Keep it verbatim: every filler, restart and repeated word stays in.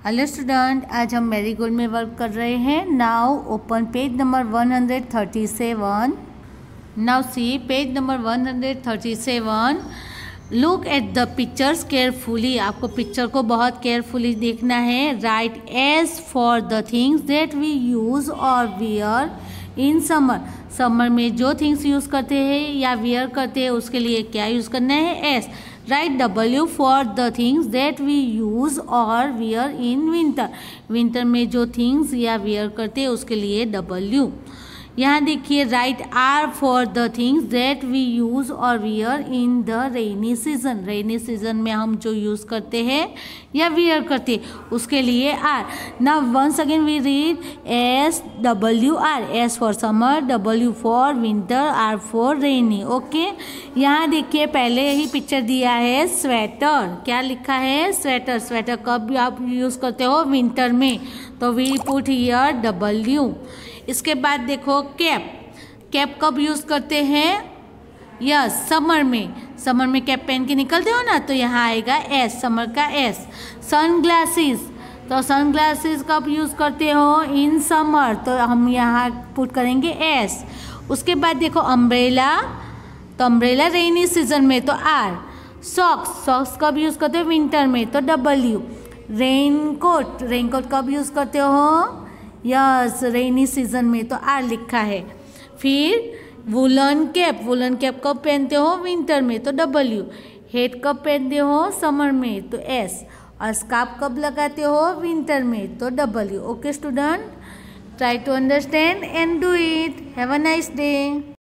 Hello student, आज हम marigold में वर्क कर रहे हैं। Now open page number one hundred thirty seven. Now see page number one hundred thirty seven. Look at the pictures carefully. आपको picture को बहुत केयरफुली देखना है। Write S for the things that we use और wear in summer. Summer में जो things use करते हैं या वियर करते हैं उसके लिए क्या यूज़ करना है? S. Write W for the things that we use और वियर इन विंटर। विंटर में जो थिंग्स या वियर करते हैं उसके लिए डब्ल्यू। यहाँ देखिए write R for the things that we use और wear in the rainy season. Rainy season में हम जो यूज़ करते हैं या वियर करते हैं उसके लिए R. Now once again we read S W R. S for summer, W for winter, R for rainy. Okay, यहाँ देखिए पहले ही पिक्चर दिया है स्वेटर। क्या लिखा है? स्वेटर। स्वेटर कब आप यूज़ करते हो? विंटर में, तो वी पुट हियर डब्ल्यू। इसके बाद देखो कैप। कैप कब यूज़ करते हैं? यस, समर में। समर में कैप पहन के निकलते हो ना, तो यहाँ आएगा एस, समर का एस। सन ग्लासेस, तो सन ग्लासेस कब यूज़ करते हो? इन समर, तो हम यहाँ पुट करेंगे एस। उसके बाद देखो अम्ब्रेला, तो अम्ब्रेला रेनी सीजन में, तो आर। सॉक्स, सॉक्स कब यूज़ करते हो? विंटर में, तो डब्ल्यू। रेनकोट, रेनकोट कब यूज़ करते हो? यस, रेनी सीजन में, तो आर लिखा है। फिर वुलन कैप। वुलन कैप कब पहनते हो? विंटर में, तो डब्ल्यू। हेड कब पहनते हो? समर में, तो एस। और स्कार्फ कब लगाते हो? विंटर में, तो W. Okay student, try to understand and do it. Have a nice day.